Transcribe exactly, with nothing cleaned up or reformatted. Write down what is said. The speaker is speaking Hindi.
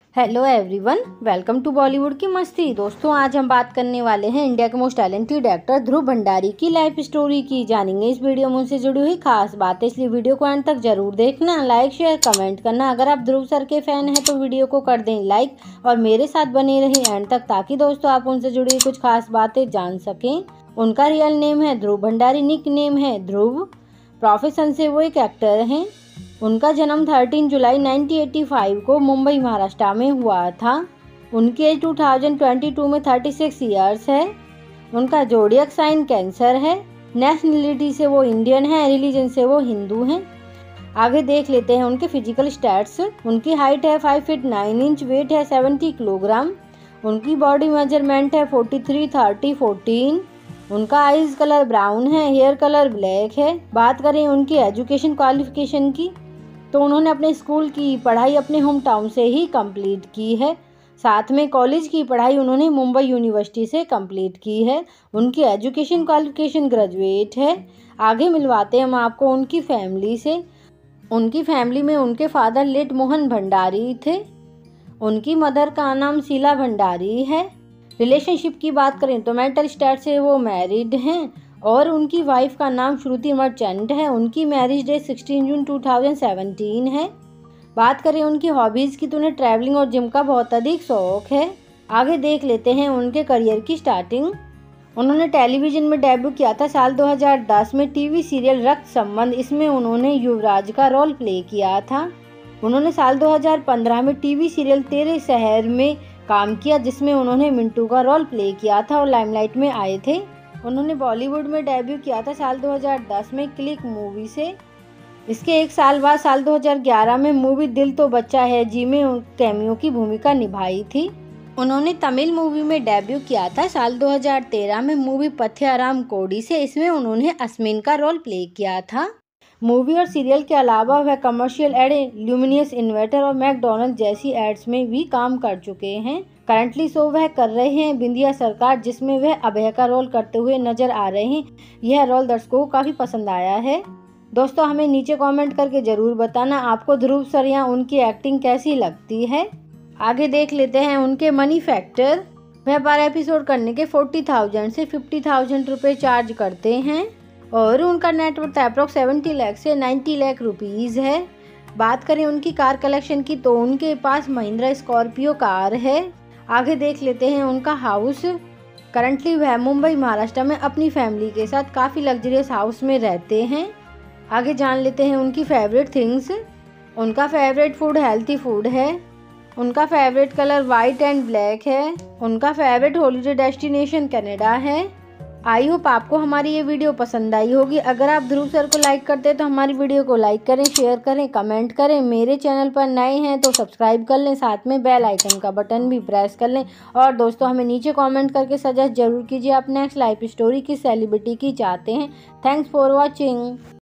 Hello everyone, welcome to Bollywood की मस्ती। दोस्तों, आज हम बात करने वाले हैं इंडिया के most talented actor Dhruv Bhandari की लाइफ स्टोरी की। जानेंगे इस वीडियो में उनसे जुड़ी हुई खास बातें, इसलिए वीडियो को अंत तक जरूर देखना, लाइक शेयर कमेंट करना। अगर आप ध्रुव सर के फैन हैं तो वीडियो को कर दें लाइक और मेरे साथ बने रहें एंड तक, ताकि दोस्तों आप उनसे जुड़ी कुछ खास बातें जान सकें। उनका रियल नेम है ध्रुव भंडारी, निक नेम है ध्रुव। प्रोफेशन से वो एक एक्टर हैं। उनका जन्म तेरह जुलाई उन्नीस सौ पचासी को मुंबई महाराष्ट्र में हुआ था। उनकी एज दो हज़ार बाईस में छत्तीस इयर्स है। उनका जोडियक साइन कैंसर है। नेशनलिटी से वो इंडियन है, रिलीजन से वो हिंदू हैं। आगे देख लेते हैं उनके फिजिकल स्टैट्स। उनकी हाइट है five feet nine inch, weight है सत्तर किलोग्राम। उनकी बॉडी मेजरमेंट है तैंतालीस तीस चौदह। उनका आइज कलर ब्राउन है, हेयर कलर ब्लैक है। बात करें उनकी एजुकेशन क्वालिफिकेशन की, तो उन्होंने अपने स्कूल की पढ़ाई अपने होम टाउन से ही कंप्लीट की है। साथ में कॉलेज की पढ़ाई उन्होंने मुंबई यूनिवर्सिटी से कंप्लीट की है। उनकी एजुकेशन क्वालिफिकेशन ग्रेजुएट है। आगे मिलवाते हैं हम आपको उनकी फैमिली से। उनकी फैमिली में उनके फादर लेट मोहन भंडारी थे। उनकी मदर का नाम शीला भंडारी है। रिलेशनशिप की बात करें तो मैरिटल स्टेटस से वो मैरिड हैं और उनकी वाइफ का नाम श्रुति मर्चेंट है। उनकी मैरिज डेट सोलह जून दो हज़ार सत्रह है। बात करें उनकी हॉबीज़ की, तो उन्हें ट्रैवलिंग और जिम का बहुत अधिक शौक है। आगे देख लेते हैं उनके करियर की स्टार्टिंग। उन्होंने टेलीविज़न में डेब्यू किया था साल दो हज़ार दस में टीवी सीरियल रक्त संबंध। इसमें उन्होंने युवराज का रोल प्ले किया था। उन्होंने साल दो हज़ार पंद्रह में टीवी सीरियल तेरे शहर में काम किया, जिसमें उन्होंने मिंटू का रोल प्ले किया था और लाइमलाइट में आए थे। उन्होंने बॉलीवुड में डेब्यू किया था साल दो हज़ार दस में क्लिक मूवी से। इसके एक साल बाद साल दो हज़ार ग्यारह में मूवी दिल तो बच्चा है जी में कैमियो की भूमिका निभाई थी। उन्होंने तमिल मूवी में डेब्यू किया था साल दो हज़ार तेरह में मूवी पथ्याराम कोडी से। इसमें उन्होंने अश्विन का रोल प्ले किया था। मूवी और सीरियल के अलावा वह कमर्शियल एड, ल्यूमिनियस इन्वर्टर और मैकडॉनल्ड जैसी एड्स में भी काम कर चुके हैं। करंटली शो वह कर रहे हैं बिंदिया सरकार, जिसमें वह अभय का रोल करते हुए नजर आ रहे हैं। यह रोल दर्शकों को काफी पसंद आया है। दोस्तों, हमें नीचे कमेंट करके जरूर बताना आपको ध्रुव सर या उनकी एक्टिंग कैसी लगती है। आगे देख लेते हैं उनके मनी फैक्टर। वह बारह एपिसोड करने के फोर्टी थाउजेंड से फिफ्टी थाउजेंड रुपए चार्ज करते हैं और उनका नेटवर्थ अप्रोक्स सेवेंटी लाख से नाइन्टी लाख रुपीज है। बात करें उनकी कार कलेक्शन की, तो उनके पास महिंद्रा स्कॉर्पियो कार है। आगे देख लेते हैं उनका हाउस। करंटली वह मुंबई महाराष्ट्र में अपनी फैमिली के साथ काफ़ी लग्जरियस हाउस में रहते हैं। आगे जान लेते हैं उनकी फेवरेट थिंग्स। उनका फेवरेट फूड हेल्थी फूड है। उनका favourite colour white and black है। उनका फेवरेट हॉलीडे डेस्टिनेशन कनाडा है। आई होप आपको हमारी ये वीडियो पसंद आई होगी। अगर आप ध्रुव सर को लाइक करते हैं तो हमारी वीडियो को लाइक करें, शेयर करें, कमेंट करें। मेरे चैनल पर नए हैं तो सब्सक्राइब कर लें, साथ में बेल आइकन का बटन भी प्रेस कर लें। और दोस्तों, हमें नीचे कमेंट करके सजेस्ट जरूर कीजिए आप नेक्स्ट लाइफ स्टोरी किस सेलिब्रिटी की चाहते हैं। Thanks for watching.